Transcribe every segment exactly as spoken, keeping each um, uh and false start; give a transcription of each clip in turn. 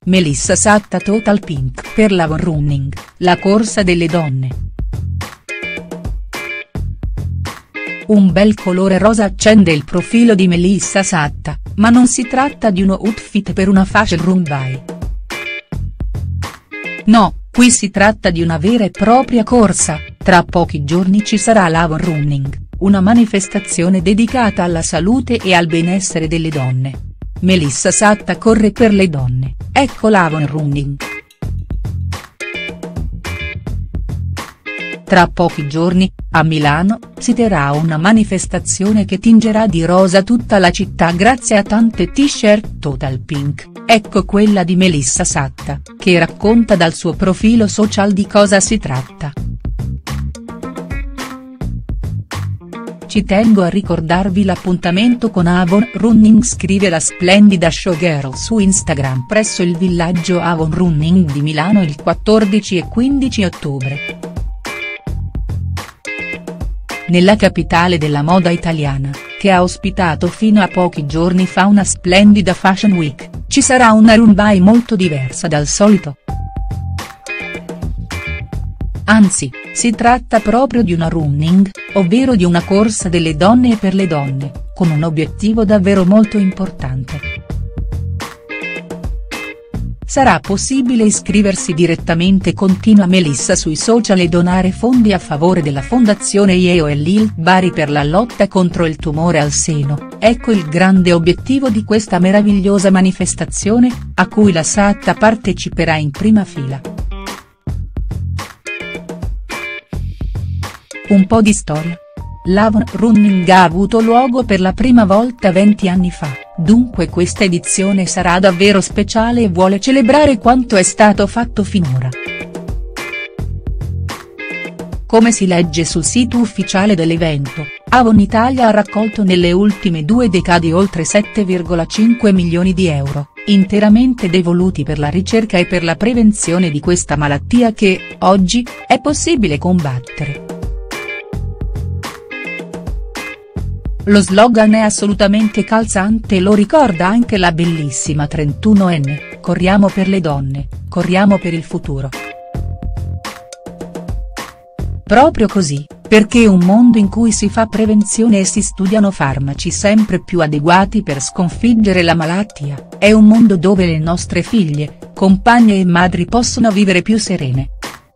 Melissa Satta Total Pink per l'Avon Running, la corsa delle donne. Un bel colore rosa accende il profilo di Melissa Satta, ma non si tratta di uno outfit per una fashion runway. No, qui si tratta di una vera e propria corsa. Tra pochi giorni ci sarà l'Avon Running, una manifestazione dedicata alla salute e al benessere delle donne. Melissa Satta corre per le donne, ecco l'Avon Running. Tra pochi giorni, a Milano, si terrà una manifestazione che tingerà di rosa tutta la città grazie a tante t-shirt Total Pink, ecco quella di Melissa Satta, che racconta dal suo profilo social di cosa si tratta. Ci tengo a ricordarvi l'appuntamento con Avon Running, scrive la splendida showgirl su Instagram presso il villaggio Avon Running di Milano il quattordici e quindici ottobre. Nella capitale della moda italiana, che ha ospitato fino a pochi giorni fa una splendida Fashion Week, ci sarà una runway molto diversa dal solito. Anzi, si tratta proprio di una running, ovvero di una corsa delle donne e per le donne, con un obiettivo davvero molto importante. Sarà possibile iscriversi direttamente, continua Melissa sui social, e donare fondi a favore della fondazione Yeo e Lil Bari per la lotta contro il tumore al seno, ecco il grande obiettivo di questa meravigliosa manifestazione, a cui la Satta parteciperà in prima fila. Un po' di storia. L'Avon Running ha avuto luogo per la prima volta venti anni fa, dunque questa edizione sarà davvero speciale e vuole celebrare quanto è stato fatto finora. Come si legge sul sito ufficiale dell'evento, Avon Italia ha raccolto nelle ultime due decadi oltre sette virgola cinque milioni di euro, interamente devoluti per la ricerca e per la prevenzione di questa malattia che, oggi, è possibile combattere. Lo slogan è assolutamente calzante e lo ricorda anche la bellissima trentunovenne, corriamo per le donne, corriamo per il futuro. Proprio così, perché un mondo in cui si fa prevenzione e si studiano farmaci sempre più adeguati per sconfiggere la malattia, è un mondo dove le nostre figlie, compagne e madri possono vivere più serene.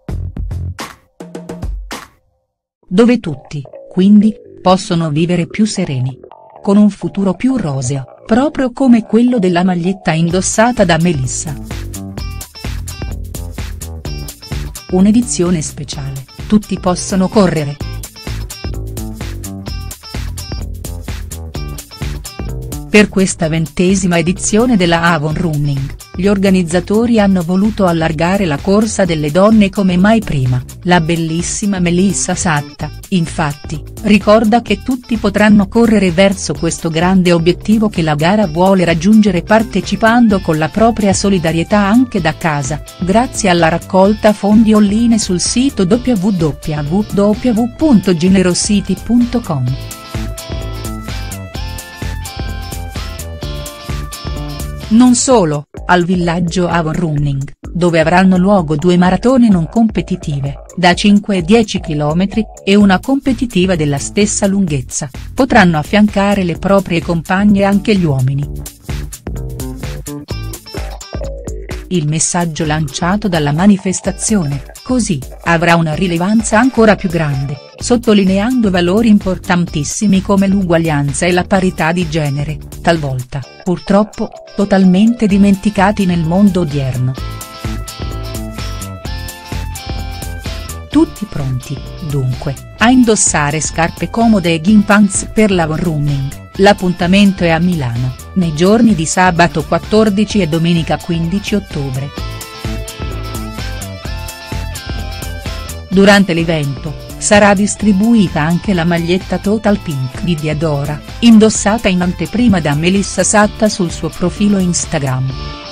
Dove tutti, quindi, possono vivere più sereni. Con un futuro più roseo, proprio come quello della maglietta indossata da Melissa. Un'edizione speciale, tutti possono correre. Per questa ventesima edizione della Avon Running, gli organizzatori hanno voluto allargare la corsa delle donne come mai prima. La bellissima Melissa Satta, infatti, ricorda che tutti potranno correre verso questo grande obiettivo che la gara vuole raggiungere partecipando con la propria solidarietà anche da casa, grazie alla raccolta fondi online sul sito w w w punto generosity punto com. Non solo, al villaggio Avon Running, dove avranno luogo due maratone non competitive, da cinque e dieci chilometri, e una competitiva della stessa lunghezza, potranno affiancare le proprie compagne anche gli uomini. Il messaggio lanciato dalla manifestazione, così, avrà una rilevanza ancora più grande, sottolineando valori importantissimi come l'uguaglianza e la parità di genere, talvolta, purtroppo, totalmente dimenticati nel mondo odierno. Tutti pronti, dunque, a indossare scarpe comode e gym pants per l'Avon Running. L'appuntamento è a Milano, nei giorni di sabato quattordici e domenica quindici ottobre. Durante l'evento, sarà distribuita anche la maglietta Total Pink di Diadora, indossata in anteprima da Melissa Satta sul suo profilo Instagram.